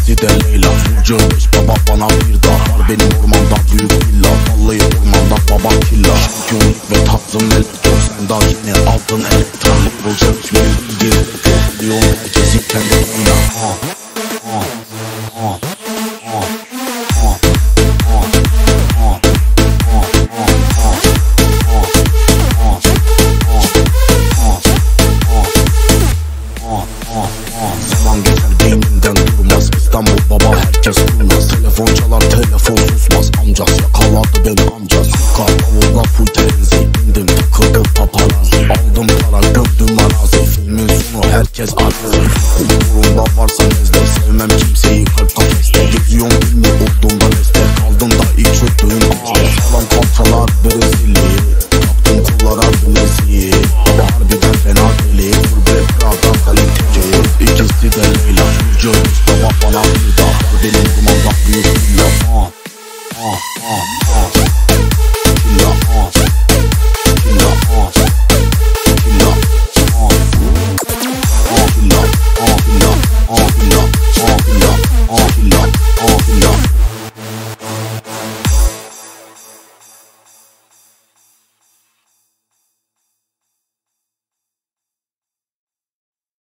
ikisi de Leyla. Burcu 5 baba bana bir daha var benim ormanda büyük villa. Vallahi ormanda baba killa. Şampiyonluk ve tarzım elektron. Sen daha yeni aldın elektron. Bulacak hiçbir bilgi yok. Biliyorum herkesin kendi oyuna. Zaman geçer beynimden durmaz. İstanbul baba herkes durmaz. Telefon çalar telefon susmaz. Amcas yakaladı beni amcas. Kar bavulda full terenzi. İndim takıldı paparazzi. Aldım para gördüm arazi. Filmin sonu herkes arazi. Umurumda varsa nezle. Sevmem kimseyi kalp kafeste. Geziyorum bilmi olduğumda leste. Kaldım da ilk çöktüğüm ağzı. Sağlam kalçalar Brezilya. Taktım kollara bileziği. Baba harbiden fena deli. Full black Prada kaliteci. İkisi de Leyla. Burcu baba bana bir daha var benim kumanda büyük villa.